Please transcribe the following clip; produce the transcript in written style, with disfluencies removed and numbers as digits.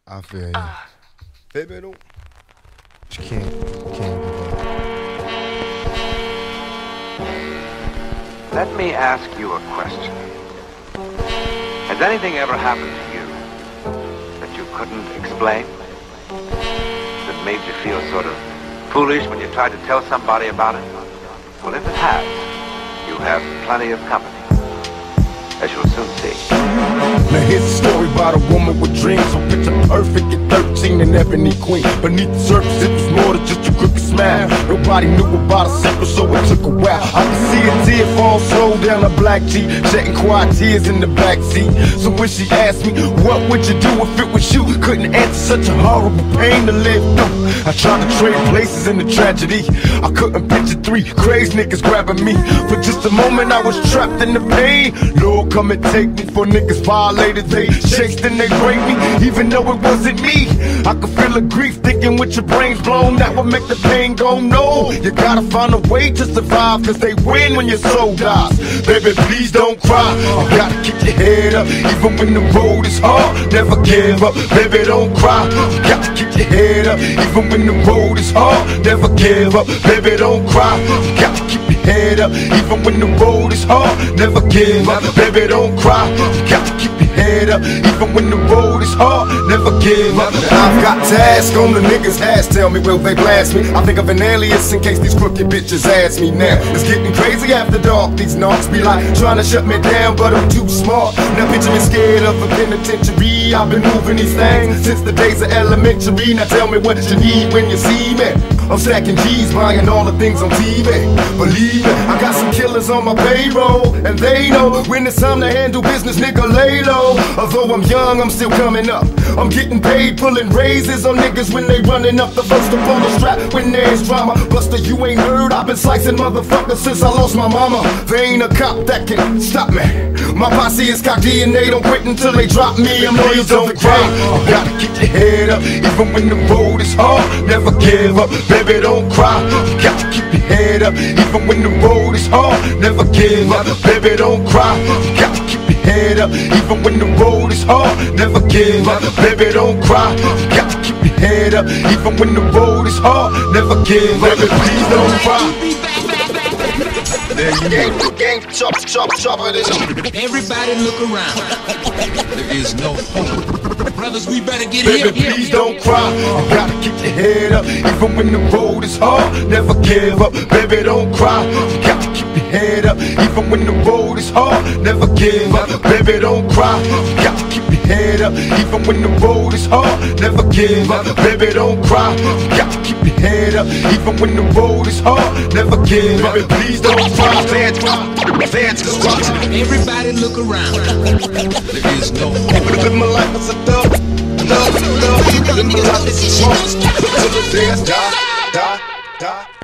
I feel you. Baby, don't. You can't give up. Let me ask you a question. Has anything ever happened to you that you couldn't explain? That made you feel sort of foolish when you tried to tell somebody about it? Well, if it has, you have plenty of company, as you'll soon see. Now here's a story about a woman with dreams, so picture perfect at 13, an ebony queen. Beneath the surface it was more than just a crooked smile. Nobody knew about her secret, so it took a while. I could see a tear fall slow down her black cheek, shedding quiet tears in the backseat. So when she asked me, what would you do if it was you? Couldn't answer, such a horrible pain to live through. I tried to trade places in the tragedy. I couldn't picture three crazy niggas grabbing me. For just a moment I was trapped in the pain. Lord, come and take me, for niggas violated. They chased and they raped me, even though it wasn't me. I could feel the grief thinking with your brains blown, that would make the pain go. No, you gotta find a way to survive, cause they win when your soul dies. Baby, please don't cry. You gotta keep your head up, even when the road is hard. Never give up, baby, don't cry. You gotta keep your head up, even when the road is hard. Never give up, baby, don't cry. You gotta keep your head up, even when the road is hard. Never give up, baby, don't cry. You got to keep your head up, even when the road is hard. Never give up. I've got to ask on the niggas' ass, tell me will they blast me? I think of an alias in case these crooked bitches ask me now. It's getting crazy after dark, these knocks be like trying to shut me down, but I'm too smart. Now picture me scared of a penitentiary. I've been moving these things since the days of elementary. Now tell me what you need when you see me. I'm stacking G's, buying all the things on TV. Believe me, I got some killers on my payroll, and they know when it's time to handle business, nigga, lay low. Although I'm young, I'm still coming up. I'm getting paid, pulling raises on niggas when they running up the first to pull the strap when there's drama. Buster, you ain't heard, I've been slicing motherfuckers since I lost my mama. There ain't a cop that can stop me. My posse is cocky and they don't quit until they drop me. I'm loyal to the game. You gotta keep your head up, even when the road is hard. Never give up, baby, don't cry. You got to keep your head up, even when the road is hard. Never give up, baby, don't cry. You got to keep your head up, even when the road is hard. Never give up, baby, don't cry. You got to keep your head up, even when the road is hard. Never give up, baby, please don't cry. Everybody look around. There is no hope. Brothers, we better get here. Baby, please don't cry. You gotta keep your head up, even when the road is hard. Never give up, baby, don't cry. You gotta keep your head up, even when the road is hard. Never give up, baby, don't cry. You gotta keep your head up, even when the road is hard. Never give up, baby, don't cry. You gotta keep your head up, even when the road is hard. Never give up, baby, please don't cry. Everybody look around. There is no hope. Live my life as a thug. Live my life as a thug. Till the day I die.